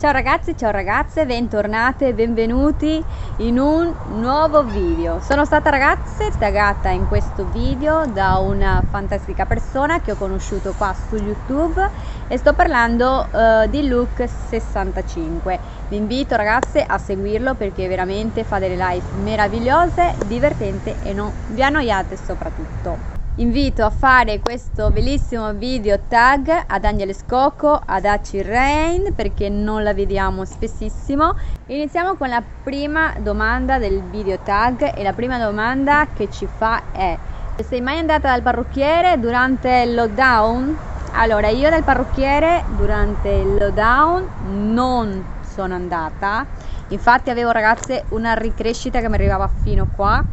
Ciao ragazzi, ciao ragazze, bentornate e benvenuti in un nuovo video. Sono stata ragazze taggata in questo video da una fantastica persona che ho conosciuto qua su YouTube e sto parlando di Luke65. Vi invito ragazze a seguirlo perché veramente fa delle live meravigliose, divertenti e non vi annoiate soprattutto. Invito a fare questo bellissimo video tag ad Angeles Coco, ad Aci Rain perché non la vediamo spessissimo. Iniziamo con la prima domanda del video tag e la prima domanda che ci fa è: sei mai andata dal parrucchiere durante il lockdown? Allora, io dal parrucchiere durante il lockdown non sono andata, infatti avevo ragazze una ricrescita che mi arrivava fino qua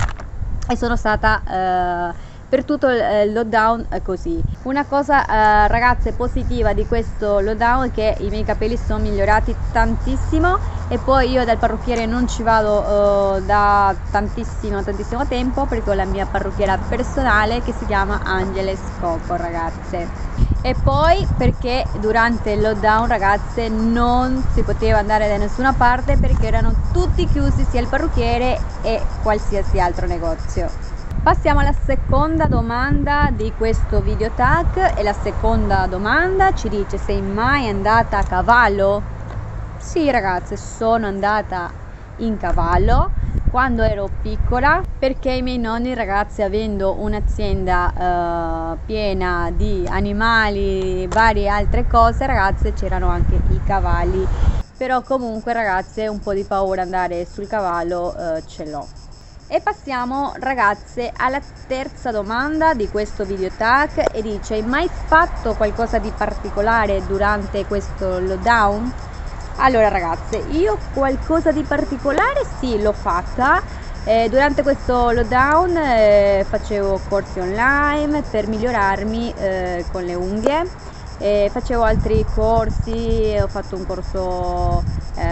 e sono stata per tutto il lockdown così. Una cosa ragazze positiva di questo lockdown è che i miei capelli sono migliorati tantissimo e poi io dal parrucchiere non ci vado da tantissimo tempo perché ho la mia parrucchiera personale che si chiama Angeles Coco ragazze. E poi perché durante il lockdown ragazze non si poteva andare da nessuna parte perché erano tutti chiusi, sia il parrucchiere e qualsiasi altro negozio. Passiamo alla seconda domanda di questo video tag e la seconda domanda ci dice: sei mai andata a cavallo? Sì ragazze, sono andata in cavallo quando ero piccola perché i miei nonni ragazzi, avendo un'azienda piena di animali, varie altre cose ragazze, c'erano anche i cavalli, però comunque ragazze un po' di paura andare sul cavallo ce l'ho. E passiamo ragazze alla terza domanda di questo video tag e dice: hai mai fatto qualcosa di particolare durante questo lockdown? Allora ragazze, io qualcosa di particolare sì l'ho fatta durante questo lockdown. Facevo corsi online per migliorarmi con le unghie, facevo altri corsi, ho fatto un corso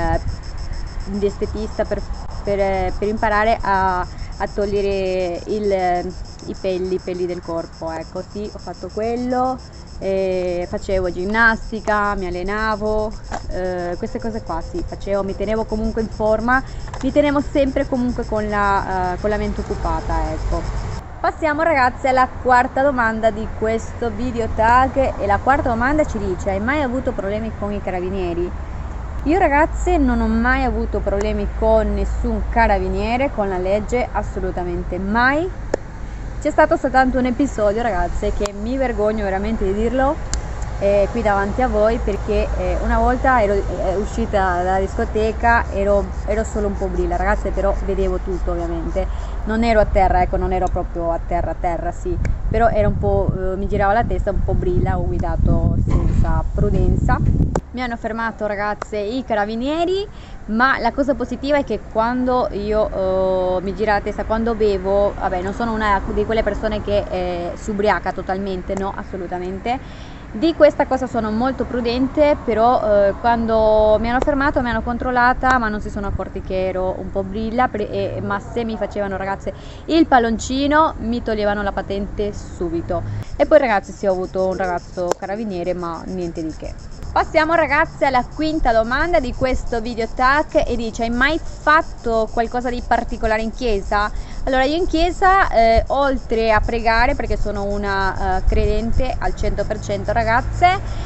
di estetista per imparare a togliere i pelli del corpo, ecco. Sì, ho fatto quello, facevo ginnastica, mi allenavo, queste cose qua sì, facevo, mi tenevo comunque in forma, mi tenevo sempre comunque con la mente occupata, ecco. Passiamo ragazzi alla quarta domanda di questo video tag e la quarta domanda ci dice: hai mai avuto problemi con i carabinieri? Io ragazze non ho mai avuto problemi con nessun carabiniere, con la legge, assolutamente mai. C'è stato soltanto un episodio ragazze che mi vergogno veramente di dirlo qui davanti a voi, perché una volta ero uscita dalla discoteca, ero solo un po' brilla ragazze, però vedevo tutto ovviamente, non ero a terra, ecco, non ero proprio a terra sì, però era un po', mi girava la testa un po' brilla, ho guidato senza prudenza. Mi hanno fermato ragazze i carabinieri, ma la cosa positiva è che quando io mi gira la testa, quando bevo, vabbè, non sono una di quelle persone che si ubriaca totalmente, no, assolutamente. Di questa cosa sono molto prudente, però quando mi hanno fermato, mi hanno controllata, ma non si sono accorti che ero un po' brilla, ma se mi facevano ragazze il palloncino mi toglievano la patente subito. E poi ragazzi sì, ho avuto un ragazzo carabiniere, ma niente di che. Passiamo ragazze alla quinta domanda di questo video tag e dice: hai mai fatto qualcosa di particolare in chiesa? Allora, io in chiesa oltre a pregare, perché sono una credente al 100% ragazze,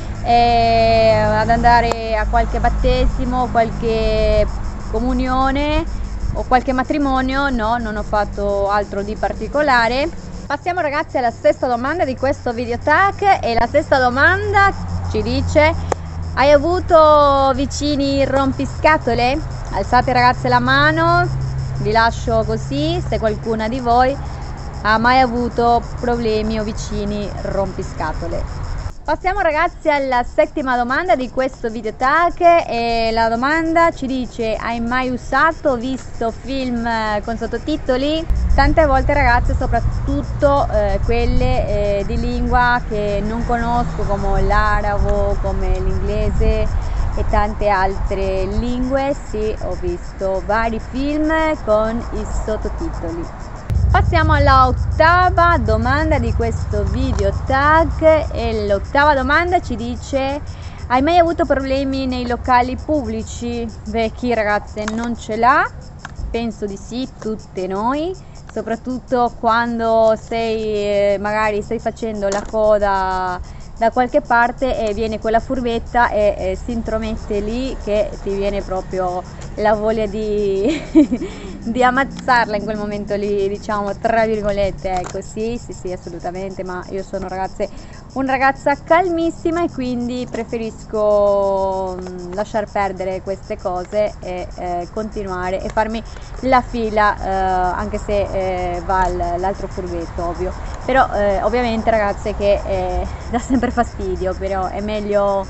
ad andare a qualche battesimo, qualche comunione o qualche matrimonio, no, non ho fatto altro di particolare. Passiamo ragazzi alla sesta domanda di questo video tag e la sesta domanda ci dice: hai avuto vicini rompiscatole? Alzate ragazze la mano, vi lascio così se qualcuna di voi ha mai avuto problemi o vicini rompiscatole. Passiamo ragazzi alla settima domanda di questo video tag e la domanda ci dice: hai mai usato o visto film con sottotitoli? Tante volte ragazze, soprattutto quelle di lingua che non conosco, come l'arabo, come l'inglese e tante altre lingue, sì, ho visto vari film con i sottotitoli. Passiamo alla ottava domanda di questo video tag e l'ottava domanda ci dice: Hai mai avuto problemi nei locali pubblici? Beh, chi ragazze non ce l'ha? Penso di sì, tutte noi, soprattutto quando magari stai facendo la coda da qualche parte e viene quella furbetta e si intromette lì che ti viene proprio la voglia di, di ammazzarla in quel momento lì, diciamo, tra virgolette, ecco. Sì, assolutamente, ma io sono una ragazza calmissima e quindi preferisco lasciar perdere queste cose e continuare e farmi la fila, anche se va l'altro furbetto, ovvio. Però ovviamente ragazze che dà sempre fastidio, però è meglio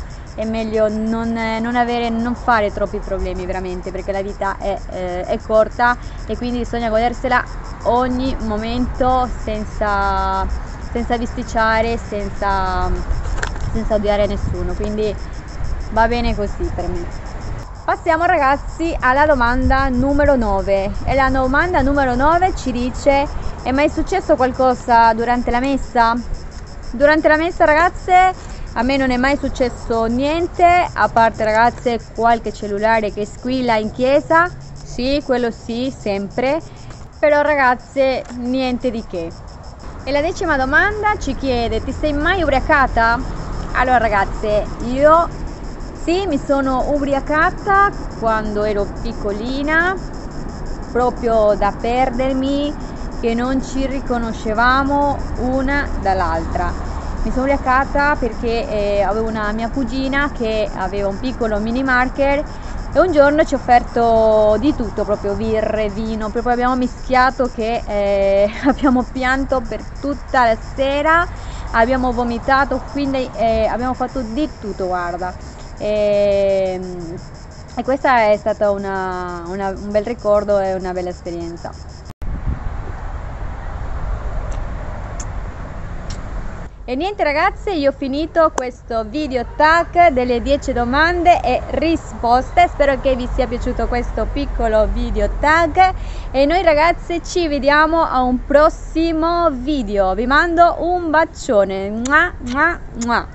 non fare troppi problemi veramente, perché la vita è corta e quindi bisogna godersela ogni momento senza bisticciare, senza odiare nessuno, quindi va bene così per me. Passiamo ragazzi alla domanda numero 9, e la domanda numero 9 ci dice: è mai successo qualcosa durante la messa? Durante la messa ragazze a me non è mai successo niente, a parte ragazze qualche cellulare che squilla in chiesa, sì, quello sì, sempre, però ragazze niente di che. E la 10ª domanda ci chiede: ti sei mai ubriacata? Allora ragazze, io sì, mi sono ubriacata quando ero piccolina, proprio da perdermi, che non ci riconoscevamo una dall'altra. Mi sono ubriacata perché avevo una mia cugina che aveva un piccolo mini market e un giorno ci ha offerto di tutto, proprio birre, vino, proprio abbiamo mischiato che abbiamo pianto per tutta la sera, abbiamo vomitato, quindi abbiamo fatto di tutto, guarda. E questa è stata un bel ricordo e una bella esperienza. E niente ragazze, io ho finito questo video tag delle 10 domande e risposte, spero che vi sia piaciuto questo piccolo video tag e noi ragazze ci vediamo a un prossimo video. Vi mando un bacione, mua, mua, mua.